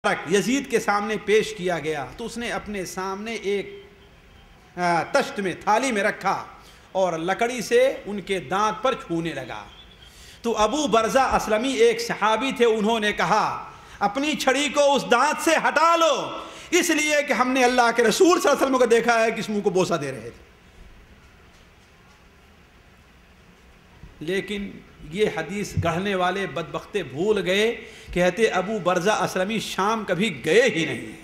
یزید کے سامنے پیش کیا گیا تو اس نے اپنے سامنے ایک تشت میں تھالی میں رکھا اور لکڑی سے ان کے دانت پر چھونے لگا. تو ابو برزہ اسلمی ایک صحابی تھے، انہوں نے کہا اپنی چھڑی کو اس دانت سے ہٹا لو، اس لیے کہ ہم نے اللہ کے رسول صلی اللہ علیہ وسلم کو دیکھا ہے کہ اس منہ کو بوسہ دے رہے تھے. لیکن یہ حدیث گڑھنے والے بدبختے بھول گئے، کہتے ابو برزہ اسلمی شام کبھی گئے ہی نہیں ہیں.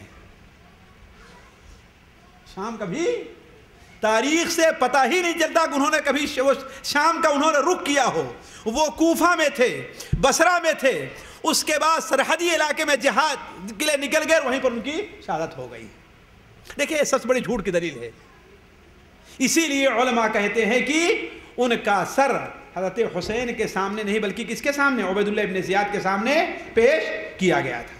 شام کبھی تاریخ سے پتہ ہی نہیں چلتا کہ انہوں نے کبھی شام کا انہوں نے رخ کیا ہو. وہ کوفہ میں تھے، بصرہ میں تھے، اس کے بعد سرحدی علاقے میں جہاد کے لیے نکل گئے، وہیں پر ان کی شہادت ہو گئی. دیکھیں سب سے بڑی جھوٹ کی دلیل ہے. اسی لیے علماء کہتے ہیں کہ ان کا سر حضرت حسین کے سامنے نہیں بلکہ کس کے سامنے؟ عبید اللہ ابن زیاد کے سامنے پیش کیا گیا تھا.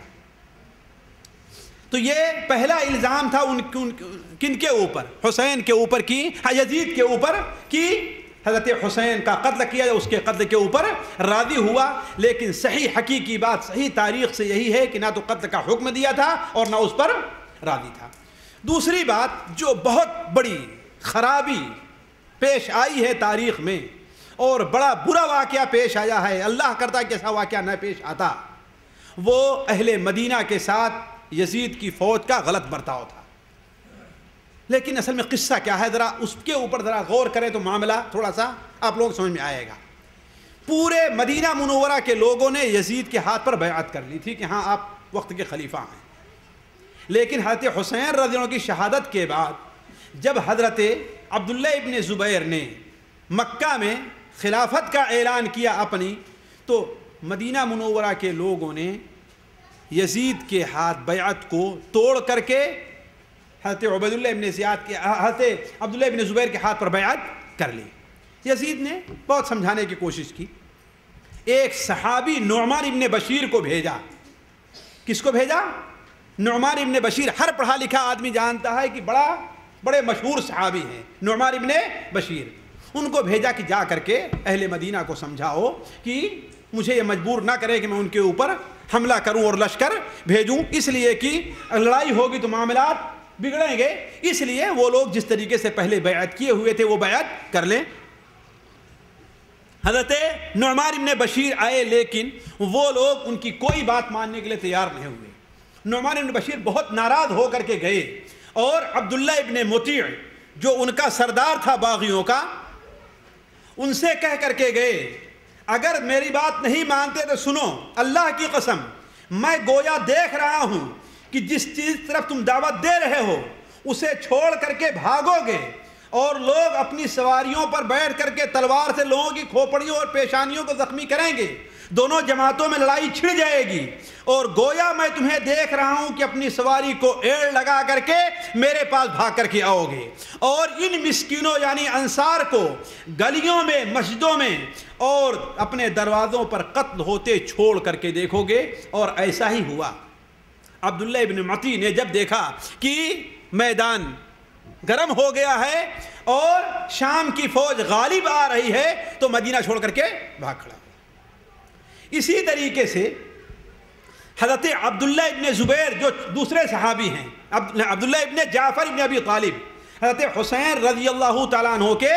تو یہ پہلا الزام تھا کن کے اوپر؟ حسین کے اوپر کی، یزید کے اوپر کی حضرت حسین کا قتل کیا، اس کے قتل کے اوپر راضی ہوا. لیکن صحیح حقیقی بات صحیح تاریخ سے یہی ہے کہ نہ تو قتل کا حکم دیا تھا اور نہ اس پر راضی تھا. دوسری بات جو بہت بڑی خرابی پیش آئی ہے تاریخ میں اور بڑا برا واقعہ پیش آیا ہے، اللہ کرتا کہ ایسا واقعہ نہ پیش آتا، وہ اہل مدینہ کے ساتھ یزید کی فوج کا غلط برتاؤ تھا. لیکن اصل میں قصہ کیا ہے، ذرا اس کے اوپر ذرا غور کریں تو معاملہ تھوڑا سا آپ لوگ سمجھ میں آئے گا. پورے مدینہ منورہ کے لوگوں نے یزید کے ہاتھ پر بیعت کر لی تھی کہ ہاں آپ وقت کے خلیفہ ہیں. لیکن حضرت حسین رضی اللہ عنہ کی شہادت کے بعد جب حضرت عبداللہ ابن زبیر نے مکہ میں خلافت کا اعلان کیا اپنی، تو مدینہ منورہ کے لوگوں نے یزید کے ہاتھ بیعت کو توڑ کر کے حضرت عبیداللہ ابن زیاد کے، حضرت عبداللہ ابن زبیر کے ہاتھ پر بیعت کر لی. یزید نے بہت سمجھانے کی کوشش کی. ایک صحابی نعمان ابن بشیر کو بھیجا. کس کو بھیجا؟ نعمان ابن بشیر. ہر پڑھا لکھا آدمی جانتا ہے کہ بڑے مشہور صحابی ہیں نعمان ابن بشیر. ان کو بھیجا کہ جا کر کے اہل مدینہ کو سمجھاؤ کہ مجھے یہ مجبور نہ کرے کہ میں ان کے اوپر حملہ کروں اور لشکر بھیجوں، اس لیے کہ لڑائی ہوگی تو معاملات بگڑیں گے، اس لیے وہ لوگ جس طریقے سے پہلے بیعت کیے ہوئے تھے وہ بیعت کر لیں. حضرت نعمان ابن بشیر آئے لیکن وہ لوگ ان کی کوئی بات ماننے کے لیے تیار نہیں ہوئے. نعمان ابن بشیر بہت ناراض ہو کر کے گئے اور عبداللہ ابن مطیع جو ان کا سردار تھا باغیوں کا، ان سے کہہ کر کے گئے اگر میری بات نہیں مانتے تو سنو، اللہ کی قسم میں گویا دیکھ رہا ہوں کہ جس چیز طرف تم دعوت دے رہے ہو اسے چھوڑ کر کے بھاگو گے اور لوگ اپنی سواریوں پر بیٹھ کر کے تلوار سے لوگوں کی کھوپڑیوں اور پیشانیوں کو زخمی کریں گے، دونوں جماعتوں میں لڑائی چھڑ جائے گی، اور گویا میں تمہیں دیکھ رہا ہوں کہ اپنی سواری کو ایڑ لگا کر کے میرے پاس بھاگ کر کے آؤ گے اور ان مسکینوں یعنی انصار کو گلیوں میں، مسجدوں میں اور اپنے دروازوں پر قتل ہوتے چھوڑ کر کے دیکھو گے. اور ایسا ہی ہوا. عبداللہ ابن مطیع نے جب دیکھا کہ میدان گرم ہو گیا ہے اور شام کی فوج غالب آ رہی ہے تو مدینہ چھوڑ کر کے بھاگ کھڑا. اسی طریقے سے حضرت عبداللہ ابن زبیر جو دوسرے صحابی ہیں، عبداللہ ابن جعفر ابن ابی طالب، حضرت حسین رضی اللہ تعالیٰ عنہ کے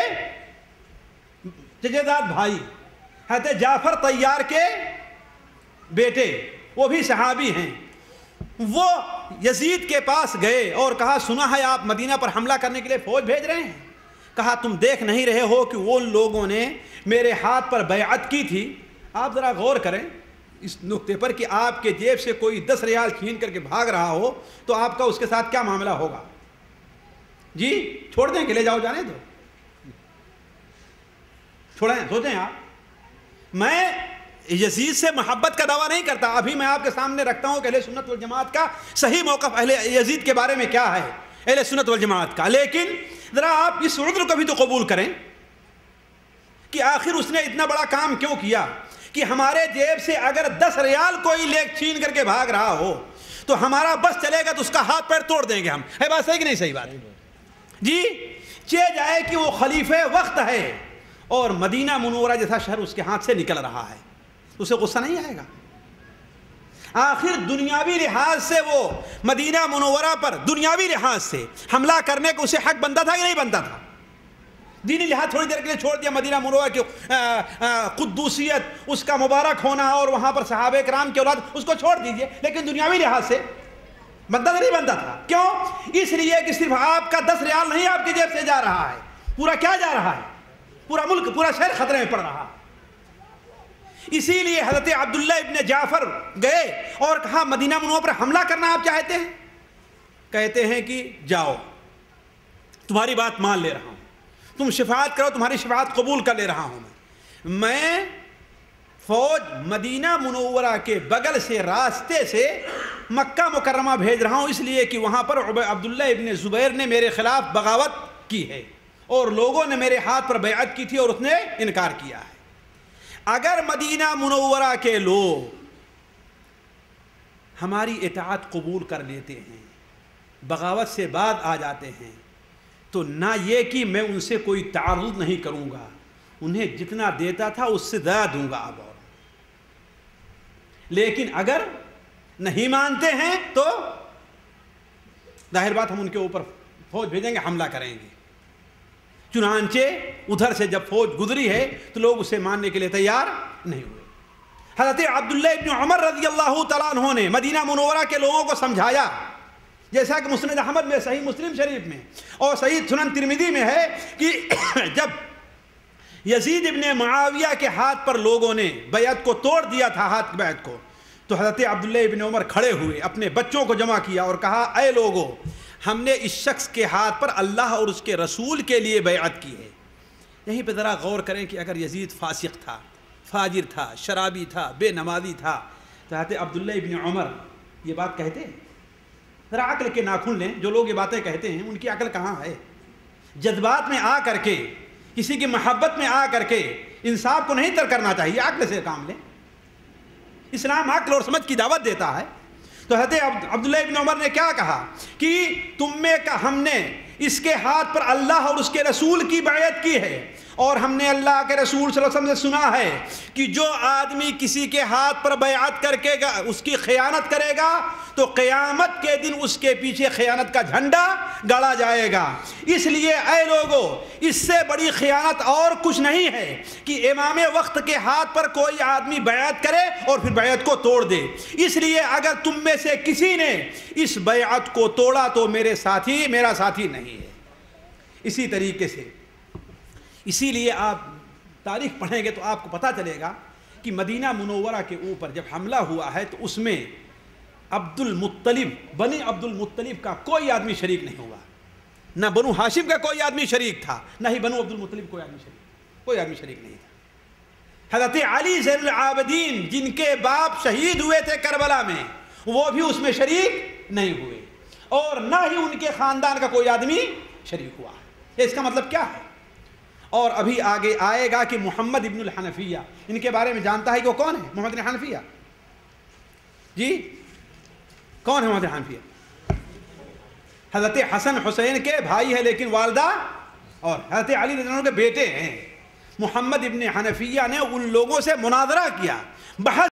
ججداد بھائی، حضرت جعفر طیار کے بیٹے، وہ بھی صحابی ہیں. وہ یزید کے پاس گئے اور کہا سنا ہے آپ مدینہ پر حملہ کرنے کے لیے فوج بھیج رہے ہیں. کہا تم دیکھ نہیں رہے ہو کہ وہ لوگوں نے میرے ہاتھ پر بیعت کی تھی. آپ ذرا غور کریں اس نقطے پر کہ آپ کے جیب سے کوئی 10 ریال چھین کر کے بھاگ رہا ہو تو آپ کا اس کے ساتھ کیا معاملہ ہوگا؟ جی چھوڑ دیں کہ لے جاؤ، جانے دو، چھوڑیں، سوچیں آپ. میں یزید سے محبت کا دعویٰ نہیں کرتا، ابھی میں آپ کے سامنے رکھتا ہوں کہ اہل سنت والجماعت کا صحیح موقف اہل یزید کے بارے میں کیا ہے، اہل سنت والجماعت کا. لیکن ذرا آپ اس عذر کو بھی تو قبول کریں کہ آخر اس نے اتنا بڑا کام کیوں کیا کہ ہمارے جیب سے اگر 10 ریال کوئی لے چھین کر کے بھاگ رہا ہو تو ہمارا بس چلے گا تو اس کا ہاتھ پیر توڑ دیں گے ہم. ہے بات صحیح کہ نہیں صحیح بات؟ جی چہ جائے کہ وہ خلیفہ وقت ہے اور مدینہ منورہ جیسا شہر اس کے ہاتھ سے نکل رہا ہے، اسے غصہ نہیں آئے گا؟ آخر دنیاوی لحاظ سے وہ مدینہ منورہ پر دنیاوی لحاظ سے حملہ کرنے کو اسے حق بنتا تھا کہ نہیں بنتا تھا؟ دینی لحاظ تھوڑی دیر کے لیے چھوڑ دیا، مدینہ منورہ کی قدوسیت، اس کا مبارک ہونا اور وہاں پر صحابہ کرام کی اولاد، اس کو چھوڑ دیجئے، لیکن دنیاوی لحاظ سے بنتا نہیں بنتا تھا۔ کیوں؟ اس لیے کہ صرف آپ کا 10 ریال نہیں آپ کی جیب سے جا رہا ہے، پورا کیا جا رہا ہے؟ پورا ملک، پورا شہر خطرے میں پڑ رہا۔ اسی لیے حضرت عبداللہ ابن جعفر گئے اور کہا مدینہ منورہ پر حملہ کرنا آپ چاہتے ہیں؟ کہتے ہیں کہ جاؤ، تمہاری بات مان لے رہا ہوں، تم شفاعت کرو، تمہاری شفاعت قبول کر لے رہا ہوں۔ میں فوج مدینہ منورہ کے بغل سے، راستے سے مکہ مکرمہ بھیج رہا ہوں، اس لیے کہ وہاں پر عبداللہ ابن زبیر نے میرے خلاف بغاوت کی ہے اور لوگوں نے میرے ہاتھ پر بیعت کی تھی اور اس نے انکار کیا ہے۔ اگر مدینہ منورہ کے لوگ ہماری اطاعت قبول کر لیتے ہیں، بغاوت سے بعد آ جاتے ہیں، تو نہ یہ کہ میں ان سے کوئی تعارض نہیں کروں گا، انہیں جتنا دیتا تھا اس سے زیادہ دوں گا اب اور۔ لیکن اگر نہیں مانتے ہیں تو ظاہر بات ہم ان کے اوپر فوج بھیجیں گے، حملہ کریں گے۔ چنانچہ ادھر سے جب فوج گزری ہے تو لوگ اسے ماننے کے لیے تیار نہیں ہوئے۔ حضرت عبداللہ ابن عمر رضی اللہ تعالیٰ عنہ نے مدینہ منورہ کے لوگوں کو سمجھایا، جیسا کہ مسند احمد میں، صحیح مسلم شریف میں اور صحیح سنن ترمذی میں ہے کہ جب یزید ابن معاویہ کے ہاتھ پر لوگوں نے بیعت کو توڑ دیا تھا، ہاتھ بیعت کو، تو حضرت عبداللہ ابن عمر کھڑے ہوئے، اپنے بچوں کو جمع کیا اور کہا اے لوگو، ہم نے اس شخص کے ہاتھ پر اللہ اور اس کے رسول کے لیے بیعت کی ہے۔ یہیں پہ ذرا غور کریں کہ اگر یزید فاسق تھا، فاجر تھا، شرابی تھا، بے نمازی تھا، تو حضرت عبداللہ ابن عمر یہ بات کہتے ہیں؟ ذرا عقل کے ناخن لیں، جو لوگ یہ باتیں کہتے ہیں ان کی عقل کہاں ہے؟ جذبات میں آ کر کے، کسی کی محبت میں آ کر کے انصاف کو نہیں ترک کرنا چاہیے، عقل سے کام لیں۔ اسلام عقل اور سمجھ کی دعوت دیتا ہے۔ تو حضرت عبداللہ ابن عمر نے کیا کہا کہ تم میں کا ہم نے اس کے ہاتھ پر اللہ اور اس کے رسول کی بیعت کی ہے، اور ہم نے اللہ کے رسول صلی اللہ علیہ وسلم سے سنا ہے کہ جو آدمی کسی کے ہاتھ پر بیعت کر کے اس کی خیانت کرے گا تو قیامت کے دن اس کے پیچھے خیانت کا جھنڈا گاڑا جائے گا۔ اس لیے اے لوگو، اس سے بڑی خیانت اور کچھ نہیں ہے کہ امام وقت کے ہاتھ پر کوئی آدمی بیعت کرے اور پھر بیعت کو توڑ دے۔ اس لیے اگر تم میں سے کسی نے اس بیعت کو توڑا تو میرا ساتھی نہیں ہے۔ اسی طریقے سے، اسی لیے آپ تاریخ پڑھیں گے تو آپ کو پتہ چلے گا کہ مدینہ منورہ کے اوپر جب حملہ ہوا ہے تو اس میں بنی عبد المطلب کا کوئی آدمی شریک نہیں ہوا، نہ بنو ہاشم کا کوئی آدمی شریک تھا، نہ ہی بنو عبد المطلب کوئی آدمی شریک نہیں تھا۔ حضرت علی زین العابدین جن کے باپ شہید ہوئے تھے کربلا میں، وہ بھی اس میں شریک نہیں ہوئے، اور نہ ہی ان کے خاندان کا کوئی آدمی شریک ہوا۔ اس کا مطلب کیا ہے؟ اور ابھی آگے آئے گا کہ محمد ابن الحنفیہ، ان کے بارے میں جانتا ہے کہ وہ کون ہے؟ محمد ابن حنفیہ، جی کون ہے محمد ابن حنفیہ؟ حضرت حسن حسین کے بھائی ہے، لیکن والدہ اور حضرت علی رضی اللہ عنہ کے بیٹے ہیں۔ محمد ابن حنفیہ نے ان لوگوں سے مناظرہ کیا، بحث